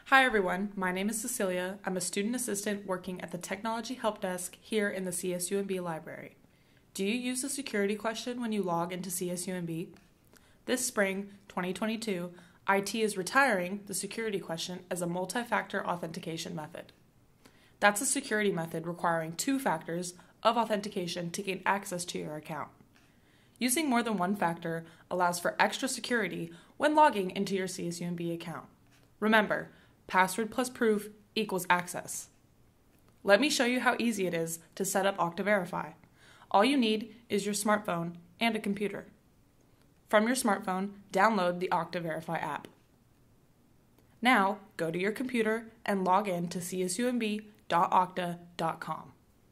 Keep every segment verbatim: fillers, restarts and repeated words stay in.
Hi everyone, my name is Cecilia. I'm a student assistant working at the Technology Help Desk here in the C S U M B library. Do you use the security question when you log into C S U M B? This spring, twenty twenty-two, I T is retiring the security question as a multi-factor authentication method. That's a security method requiring two factors of authentication to gain access to your account. Using more than one factor allows for extra security when logging into your C S U M B account. Remember, password plus proof equals access. Let me show you how easy it is to set up Okta Verify. All you need is your smartphone and a computer. From your smartphone, download the Okta Verify app. Now, go to your computer and log in to c s u m b dot okta dot com.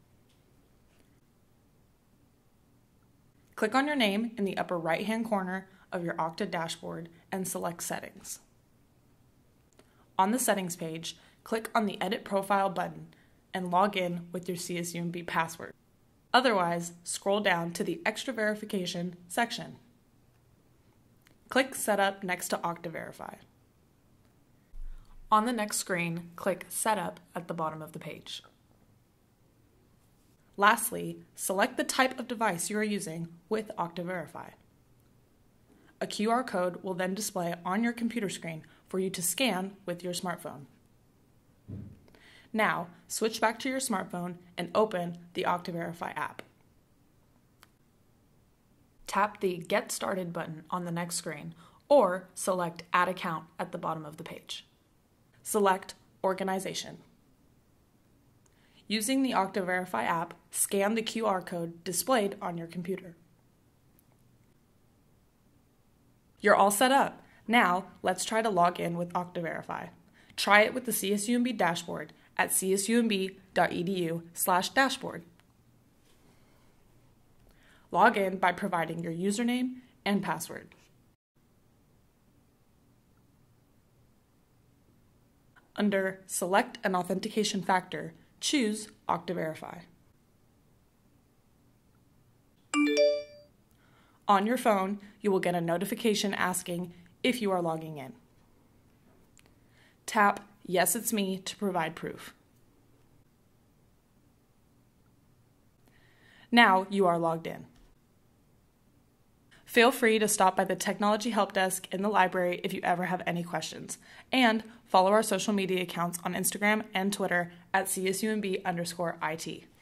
Click on your name in the upper right-hand corner of your Okta dashboard and select Settings. On the Settings page, click on the Edit Profile button and log in with your C S U M B password. Otherwise, scroll down to the Extra Verification section. Click Setup next to Okta Verify. On the next screen, click Setup at the bottom of the page. Lastly, select the type of device you are using with Okta Verify. A Q R code will then display on your computer screen for you to scan with your smartphone. Now, switch back to your smartphone and open the Okta Verify app. Tap the Get Started button on the next screen, or select Add Account at the bottom of the page. Select Organization. Using the Okta Verify app, scan the Q R code displayed on your computer. You're all set up. Now, let's try to log in with Okta Verify. Try it with the C S U M B dashboard at c s u m b dot e d u slash dashboard. Log in by providing your username and password. Under Select an Authentication Factor, choose Okta Verify. On your phone, you will get a notification asking if you are logging in. Tap Yes, It's Me to provide proof. Now you are logged in. Feel free to stop by the Technology Help Desk in the library if you ever have any questions, and follow our social media accounts on Instagram and Twitter at C S U M B underscore I T.